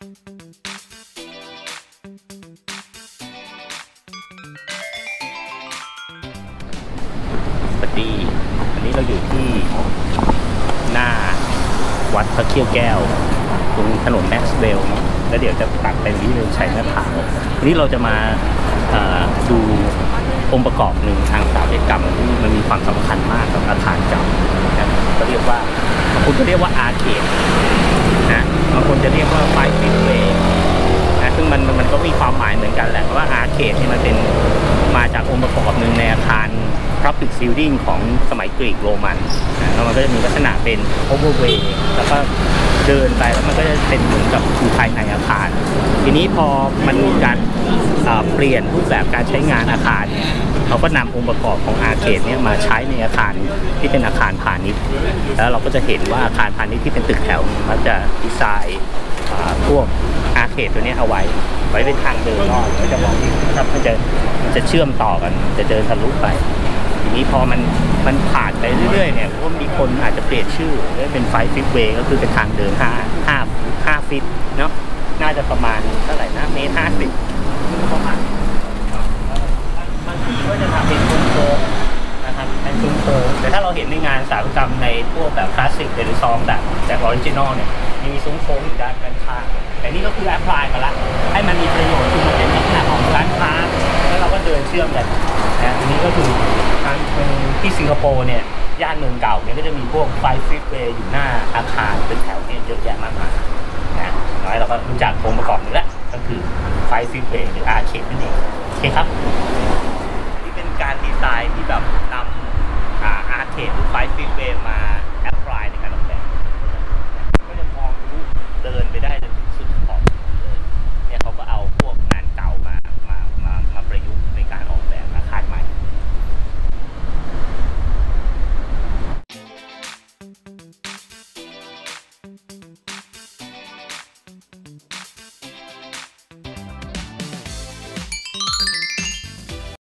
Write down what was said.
สวัสดีวันนี้เราอยู่ที่หน้าวัดพระเขี้ยวแก้วตรงถนนแม็กซ์เวลล์แล้วเดี๋ยวจะตัดไปที่เรือนชัยหน้าผาวันนี้เราจะมาดูองค์ประกอบหนึ่งทางสถาปัตยกรรมที่มันมีความสำคัญมากกับอาคารเก่านะก็เรียกว่าบางคนก็เรียกว่าอาร์เคดนะบางคนจะเรียกว่าไฟฟิตเวย์นะซึ่งมันก็มีความหมายเหมือนกันแหละว่าอาร์เคดนี่มันเป็นมาจากองค์ประกอบหนึ่งในอาคารPublic Building ของสมัยกรีกโรมันแล้วมันก็จะมีลักษณะเป็น overway แล้วก็เดินไปแล้วมันก็จะเป็นเหมือนกับอยู่ภายในอาคารทีนี้พอมันมีการเปลี่ยนรูปแบบการใช้งานอาคารเนี่ยเขาก็นำองค์ประกอบของอาร์เคดเนี่ยมาใช้ในอาคารที่เป็นอาคารพาณิชย์แล้วเราก็จะเห็นว่าอาคารพาณิชย์ที่เป็นตึกแถวมันจะดีไซน์พวกอาร์เคดตัวนี้เอาไว้เป็นทางเดินรอดก็จะมองนะครับมันจะเชื่อมต่อกันจะเดินทะลุไปทีนี้พอมันผ่านไปเรื่อยๆเนี่ยก็มีคนอาจจะเปลี่ยนชื่อเป็น5 feet way ก็คือเป็นทางเดิน5 ฟีตเนาะน่าจะประมาณเท่าไหร่นะเมตร50ประมาณบางทีก็จะทำเป็นซุ้มโค้งนะครับเป็นซุ้มโค้งแต่ถ้าเราเห็นในงานสถาปัตยกรรมในพวกแบบคลาสสิกหรือซองแบบออริจินอลเนี่ยมีซุ้มโค้งอยู่ด้านข้างแต่นี่ก็คือแอพพลายมาละให้มันมีประโยชน์คือมันเป็นลักษณะของร้านค้าแล้วเราก็เดินเชื่อมกันนะทีนี้ก็คือทางที่สิงคโปร์เนี่ยย่านเมืองเก่าเนี่ยก็จะมีพวก5 feet way อยู่หน้าอาคารเป็นแถวเนี่ยเยอะแยะมากมายนะน้อยเราก็รู้จักองค์ประกอบนี้แหละก็คือ5 feet way หรืออาร์เคดนั่นเองโอเคครับนี่เป็นการดีไซน์ที่แบบนำอาร์เคดหรือ5 feet way มา